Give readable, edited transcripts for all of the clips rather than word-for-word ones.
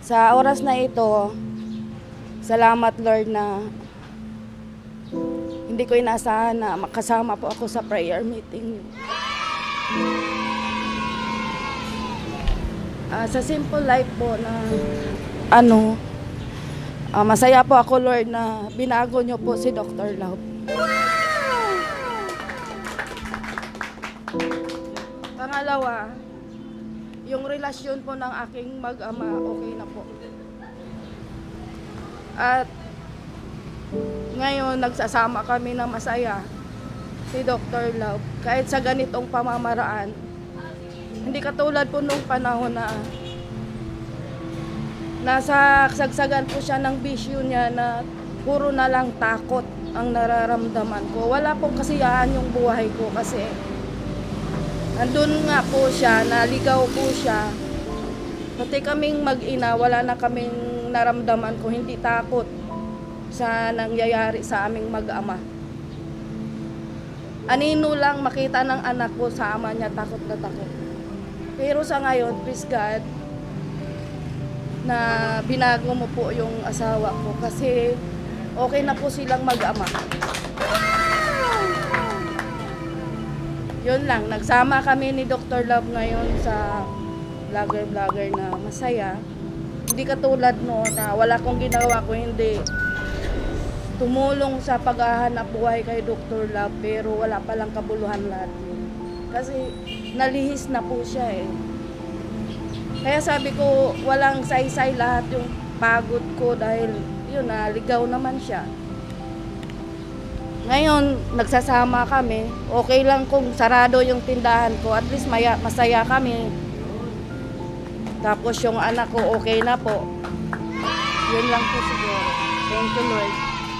Sa oras na ito, salamat Lord na hindi ko inaasahan na makasama po ako sa prayer meeting niyo. Sa simple life po na masaya po ako Lord na binago niyo po si Dr. Love. Pangalawa, yung relasyon po ng aking mag-ama okay na po. At ngayon nagsasama kami na masaya si Dr. Love kahit sa ganitong pamamaraan. Hindi katulad po nung panahon na nasa kasagsagan po siya ng bisyo niya na puro na lang takot ang nararamdaman ko. Wala pong kasiyahan yung buhay ko kasi nandun nga po siya, naligaw po siya. Pati kaming mag-ina, wala na kaming naramdaman ko, hindi takot sa nangyayari sa aming mag-ama. Anino lang makita ng anak ko sa ama niya, takot na takot. Pero sa ngayon, please God, na binago mo po yung asawa ko kasi okay na po silang mag-ama. Yun lang, nagsama kami ni Dr. Love ngayon sa vlogger na masaya. Hindi katulad no na wala kong ginawa ko hindi tumulong sa paghahanap buhay kay Dr. Love pero wala palang kabuluhan lahat yun. Kasi nalihis na po siya eh. Kaya sabi ko walang saysay lahat yung pagod ko dahil yun naligaw naman siya. Ngayon, nagsasama kami. Okay lang kung sarado yung tindahan ko. At least masaya kami. Tapos yung anak ko okay na po. Yun lang po siguro. Thank you, Lord.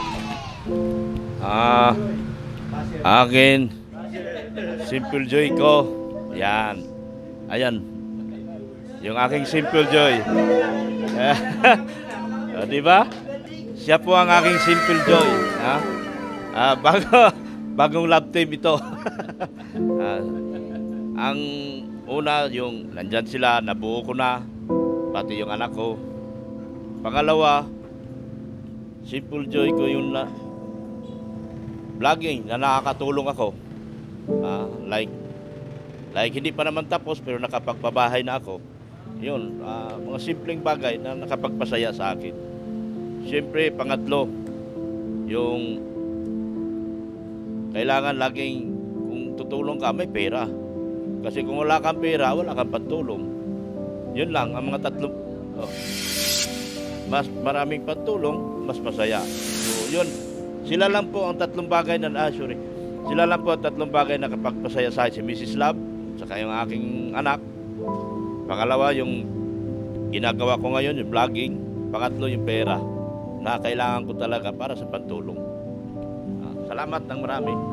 Akin, simple joy ko. Yan. Ayan. Yung aking simple joy. Di ba? Siya po ang aking simple joy. Ha? Bagong love team ito. Ang una, yung nandyan sila, nabuo ko na, pati yung anak ko. Pangalawa, simple joy ko yung vlogging na nakakatulong ako. Like hindi pa naman tapos pero nakapagpabahay na ako. Yun, mga simpleng bagay na nakapagpasaya sa akin. Siyempre, pangatlo, yung kailangan laging kung tutulong ka, may pera. Kasi kung wala kang pera, wala kang pantulong. Yun lang, ang mga tatlo. Mas maraming pantulong, mas masaya. So, yun. Sila lang po ang tatlong bagay Sila lang po ang tatlong bagay na kapagpasaya sa akin. Si Mrs. Love, saka yung aking anak. Pangalawa, yung ginagawa ko ngayon, yung vlogging. Pangatlo, yung pera na kailangan ko talaga para sa pantulong. Salamat ng marami.